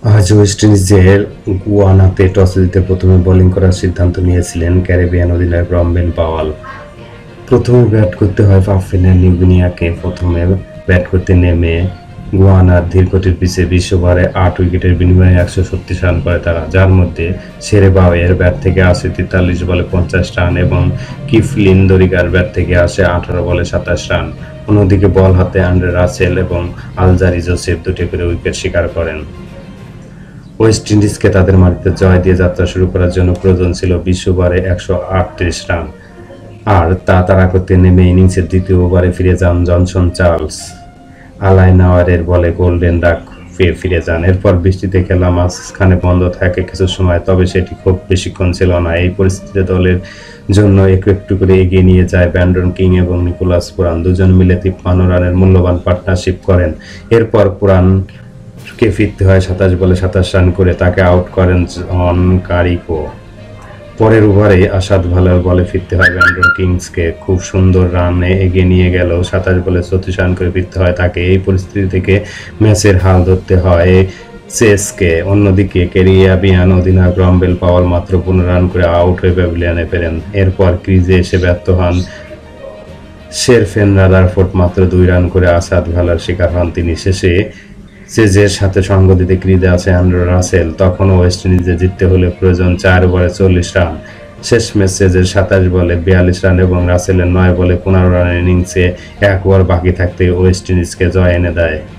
আজ ওয়েস্ট ইন্ডিজের গুয়ানাতে টসে জিতে প্রথমে বোলিং করার সিদ্ধান্ত নিয়েছিলেন ক্যারিবিয়ান অধিনায়ক রমবেন পাওয়াল। প্রথমে ব্যাট করতে হয় পাপুয়া নিউগিনিয়াকে। প্রথমে ব্যাট করতে নেমে গুয়ানার ধীরগতির পিচে 20 ওভারে 8 উইকেটের বিনিময়ে 136 রান করে তারা, যার মধ্যে সেরেবাওয়ের ব্যাট থেকে আসে 43 বলে 50 রান এবং কিফলিন দরিগার ব্যাট থেকে আসে 18 বলে 27 রান। অন্যদিকে বল হাতে আন্দ্রে রাসেল এবং আলজারি জোসেফ দুটি করে উইকেট শিকার করেন। ওয়েস্ট ইন্ডিজকে তাদের মাটিতে জয় দিয়ে যাত্রা শুরু করার জন্য প্রয়োজন ছিল 20 ওভারে 138 রান, আর তা তাড়া করতে নেমে ইনিংসের দ্বিতীয় ওভারে ফিরে যান জনসন চার্লস। আলাইনাওয়ারের বলে গোল্ডেন ডাক ফিরে যান। এরপর বৃষ্টিতে খেলা মাঝখানে বন্ধ থাকে কিছু সময়, তবে সেটি খুব বেশিক্ষণ ছিল না। এই পরিস্থিতিতে দলের জন্য একটু একটু করে এগিয়ে নিয়ে যায় ব্র্যান্ডন কিং এবং নিকোলাস পুরান। দুজন মিলে 53 রানের মূল্যবান পার্টনারশিপ করেন। এরপর পুরানকে ফিরতে হয় 27 বলে 27 রান করে, তাকে আউট করেন জন কারিকো। পরের ওভারে আসাদ ভালার বলে ফিরতে হয় ব্র্যান্ডন কিংসকে। খুব সুন্দর রানে এগিয়ে নিয়ে গেলেও 27 বলে 34 রান করে ফিরতে হয় তাকে। এই পরিস্থিতি থেকে ম্যাচের হাল ধরতে হয় চেসকে। অন্যদিকে ক্যারিবিয়ান অধিনায়ক রমবেন পাওয়াল মাত্র 15 রান করে আউট হয়ে প্যাভিলিয়নে ফেরেন। এরপর ক্রিজে এসে ব্যর্থ হন শেরফেন রাদারফোর্ড, মাত্র 2 রান করে আসাদ ভালার শিকার হন তিনি। শেষে চেজের সাথে সঙ্গ দিতে ক্রিজে আছে আন্দ্রে রাসেল। তখনও ওয়েস্ট ইন্ডিজে জিততে হলে প্রয়োজন 4 ওভারে 40 রান। শেষমেশ চেজের 27 বলে 42 রান এবং রাসেলের 9 বলে 15 রানের ইনিংসে 1 ওভার বাকি থাকতে ওয়েস্ট ইন্ডিজকে জয় এনে দেয়।